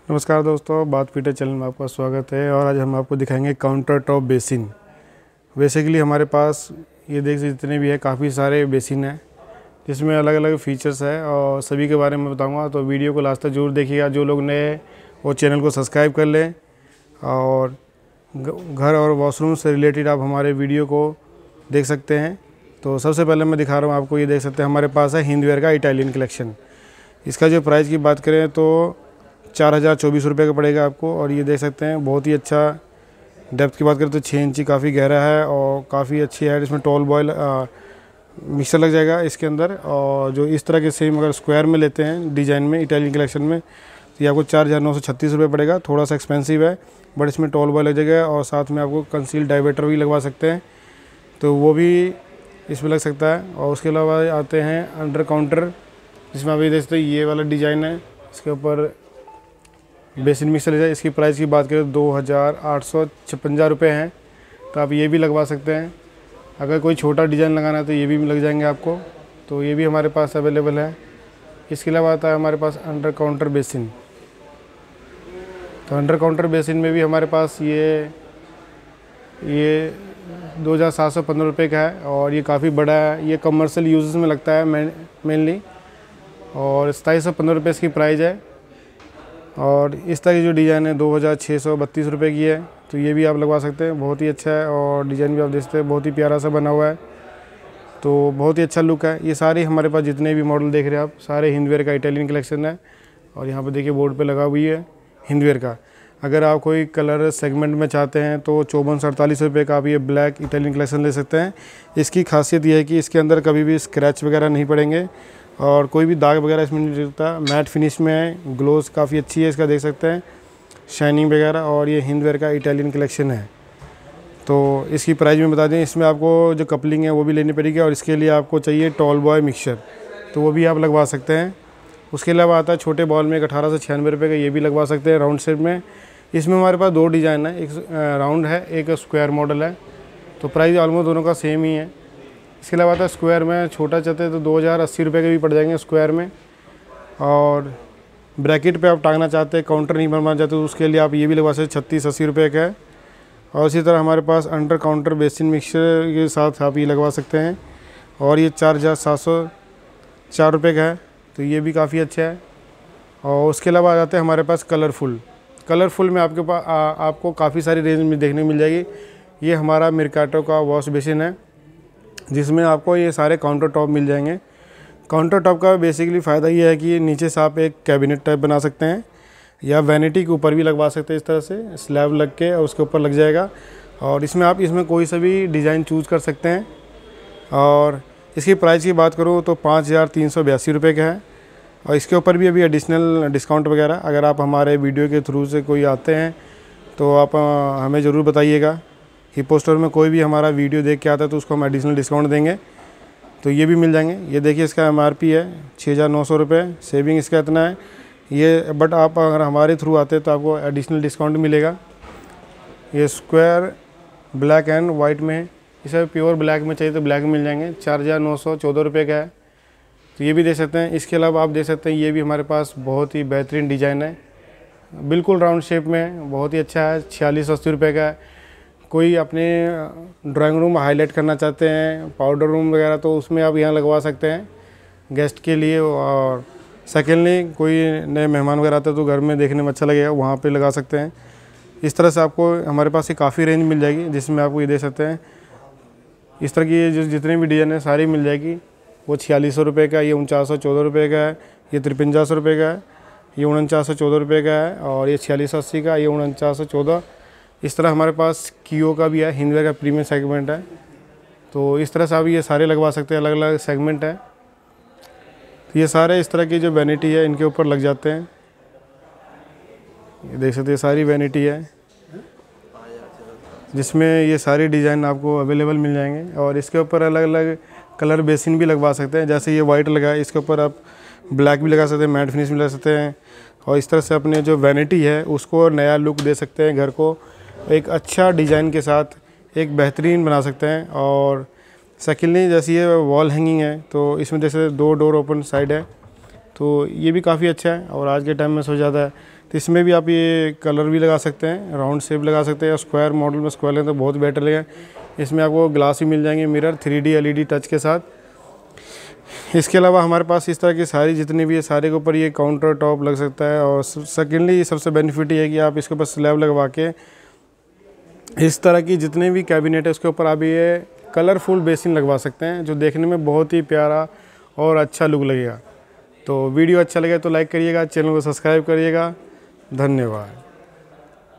नमस्कार दोस्तों, बात पीटर चैनल में आपका स्वागत है। और आज हम आपको दिखाएंगे काउंटर टॉप बेसिन। बेसिकली हमारे पास ये देख जितने भी है काफ़ी सारे बेसिन हैं जिसमें अलग अलग फीचर्स है और सभी के बारे में बताऊंगा, तो वीडियो को लास्ट तक जरूर देखिएगा। जो लोग नए हैं वो चैनल को सब्सक्राइब कर लें और घर और वॉशरूम से रिलेटेड आप हमारे वीडियो को देख सकते हैं। तो सबसे पहले मैं दिखा रहा हूँ आपको, ये देख सकते हैं हमारे पास है हिंदवेयर का इटालियन कलेक्शन। इसका जो प्राइस की बात करें तो 4024 रुपये का पड़ेगा आपको। और ये देख सकते हैं बहुत ही अच्छा, डेप्थ की बात करें तो 6 इंची काफ़ी गहरा है और काफ़ी अच्छी है। इसमें टॉल बॉयल मिक्सर लग जाएगा इसके अंदर। और जो इस तरह के सेम अगर स्क्वायर में लेते हैं डिज़ाइन में इटालियन कलेक्शन में तो ये आपको 4936 रुपये पड़ेगा। थोड़ा सा एक्सपेंसिव है बट इसमें टॉल बॉयल लग जाएगा और साथ में आपको कंसील डाइवर्टर भी लगवा सकते हैं, तो वो भी इसमें लग सकता है। और उसके अलावा आते हैं अंडर काउंटर, जिसमें आप ये देख सकते हैं ये वाला डिज़ाइन है। इसके ऊपर बेसिन मिक्सर है। इसकी प्राइस की बात करें 2856 रुपये हैं, तो आप ये भी लगवा सकते हैं। अगर कोई छोटा डिज़ाइन लगाना है तो ये भी लग जाएंगे आपको, तो ये भी हमारे पास अवेलेबल है। इसके अलावा आता है हमारे पास अंडर काउंटर बेसिन। तो अंडर काउंटर बेसिन में भी हमारे पास ये 2715 रुपये का है और ये काफ़ी बड़ा है। ये कमर्शियल यूजेस में लगता है मेनली, और 2715 रुपये इसकी प्राइस है। और इस तरह की जो डिज़ाइन है 2632 रुपये की है, तो ये भी आप लगवा सकते हैं। बहुत ही अच्छा है और डिज़ाइन भी आप देख सकते हैं बहुत ही प्यारा सा बना हुआ है, तो बहुत ही अच्छा लुक है। ये सारे हमारे पास जितने भी मॉडल देख रहे हैं आप, सारे हिंदवेयर का इटालियन कलेक्शन है। और यहाँ पर देखिए बोर्ड पे लगा हुई है हिंदवेयर का। अगर आप कोई कलर सेगमेंट में चाहते हैं तो 5448 रुपये का आप ये ब्लैक इटालियन कलेक्शन ले सकते हैं। इसकी खासियत ये है कि इसके अंदर कभी भी स्क्रैच वगैरह नहीं पड़ेंगे और कोई भी दाग वगैरह इसमें नहीं दिखता। मैट फिनिश में है, ग्लोस काफ़ी अच्छी है इसका, देख सकते हैं शाइनिंग वगैरह। और ये हिंदवेयर का इटालियन कलेक्शन है। तो इसकी प्राइस में बता दें, इसमें आपको जो कपलिंग है वो भी लेनी पड़ेगी और इसके लिए आपको चाहिए टॉल बॉय मिक्सचर, तो वो भी आप लगवा सकते हैं। उसके अलावा आता है छोटे बॉल में एक 1896 रुपये का, ये भी लगवा सकते हैं राउंड शेप में। इसमें हमारे पास दो डिज़ाइन है, एक राउंड है एक स्क्वायर मॉडल है, तो प्राइस ऑलमोस्ट दोनों का सेम ही है। इसके अलावा आता है स्क्वायर में छोटा चाहते हैं तो 2080 रुपये के भी पड़ जाएंगे स्क्वायर में। और ब्रैकेट पे आप टांगना चाहते हैं, काउंटर नहीं बनवाना चाहते तो उसके लिए आप ये भी लगवा सकते हैं, 3680 रुपये का है। और इसी तरह हमारे पास अंडर काउंटर बेसिन मिक्सर के साथ आप ये लगवा सकते हैं और ये 4704 रुपये का है, तो ये भी काफ़ी अच्छा है। और उसके अलावा आ जाते हैं हमारे पास कलरफुल में आपको काफ़ी सारी रेंज में देखने को मिल जाएगी। ये हमारा मिरकाटो का वॉश बेसिन है जिसमें आपको ये सारे काउंटर टॉप मिल जाएंगे। काउंटर टॉप का बेसिकली फ़ायदा ये है कि नीचे से आप एक कैबिनेट टाइप बना सकते हैं या वैनिटी के ऊपर भी लगवा सकते हैं। इस तरह से स्लैब लग के और उसके ऊपर लग जाएगा और इसमें कोई सा भी डिज़ाइन चूज़ कर सकते हैं। और इसकी प्राइस की बात करूँ तो 5382 रुपये का है। और इसके ऊपर भी अभी एडिशनल डिस्काउंट वगैरह, अगर आप हमारे वीडियो के थ्रू से कोई आते हैं तो आप हमें ज़रूर बताइएगा। हिप्पो स्टोर में कोई भी हमारा वीडियो देख के आता है तो उसको हम एडिशनल डिस्काउंट देंगे, तो ये भी मिल जाएंगे। ये देखिए इसका MRP है 6900 रुपये, सेविंग इसका इतना है ये, बट आप अगर हमारे थ्रू आते हैं तो आपको एडिशनल डिस्काउंट मिलेगा। ये स्क्वायर ब्लैक एंड वाइट में है, इसे प्योर ब्लैक में चाहिए तो ब्लैक मिल जाएंगे, 4914 रुपये का है, तो ये भी दे सकते हैं। इसके अलावा आप देख सकते हैं ये भी हमारे पास बहुत ही बेहतरीन डिज़ाइन है, बिल्कुल राउंड शेप में, बहुत ही अच्छा है, 4680 रुपये का है। कोई अपने ड्राइंग रूम हाईलाइट करना चाहते हैं, पाउडर रूम वगैरह, तो उसमें आप यहाँ लगवा सकते हैं गेस्ट के लिए। और सेकेंडली कोई नए मेहमान वगैरह आते हैं तो घर में देखने में अच्छा लगेगा, वहाँ पे लगा सकते हैं। इस तरह से आपको हमारे पास ये काफ़ी रेंज मिल जाएगी जिसमें आपको ये दे सकते हैं। इस तरह की जो जितने भी डिज़ाइन है सारी मिल जाएगी। वो 4600 रुपये का, ये 4914 रुपये का है, ये 5300 रुपये का है, ये 4914 रुपये का है, और ये 4680 का, ये 4914। इस तरह हमारे पास कियो का भी है, हिंदवेयर का प्रीमियम सेगमेंट है, तो इस तरह से आप ये सारे लगवा सकते हैं, अलग अलग सेगमेंट है। तो ये सारे इस तरह की जो वैनिटी है इनके ऊपर लग जाते हैं, ये देख सकते हैं सारी वैनिटी है जिसमें ये सारी डिज़ाइन आपको अवेलेबल मिल जाएंगे। और इसके ऊपर अलग अलग कलर बेसिन भी लगवा सकते हैं, जैसे ये वाइट लगा है इसके ऊपर आप ब्लैक भी लगा सकते हैं, मैट फिनिश भी लगा सकते हैं। और इस तरह से अपने जो वैनिटी है उसको नया लुक दे सकते हैं, घर को एक अच्छा डिज़ाइन के साथ एक बेहतरीन बना सकते हैं। और सेकेंडली जैसे ये वॉल हैंगिंग है तो इसमें जैसे 2 डोर ओपन साइड है, तो ये भी काफ़ी अच्छा है और आज के टाइम में सो जाता है। तो इसमें भी आप ये कलर भी लगा सकते हैं, राउंड शेप लगा सकते हैं, स्क्वायर मॉडल में स्क्वायर लें तो बहुत बेटर लगेगा। इसमें आपको ग्लास भी मिल जाएंगे मिरर 3D LED टच के साथ। इसके अलावा हमारे पास इस तरह की सारी जितनी भी है सारे के ऊपर ये काउंटर टॉप लग सकता है। और सेकेंडली सबसे बेनिफिट ये है कि आप इसके ऊपर स्लैब लगवा के इस तरह की जितने भी कैबिनेट है उसके ऊपर आप ये कलरफुल बेसिन लगवा सकते हैं, जो देखने में बहुत ही प्यारा और अच्छा लुक लगेगा। तो वीडियो अच्छा लगे तो लाइक करिएगा, चैनल को सब्सक्राइब करिएगा। धन्यवाद।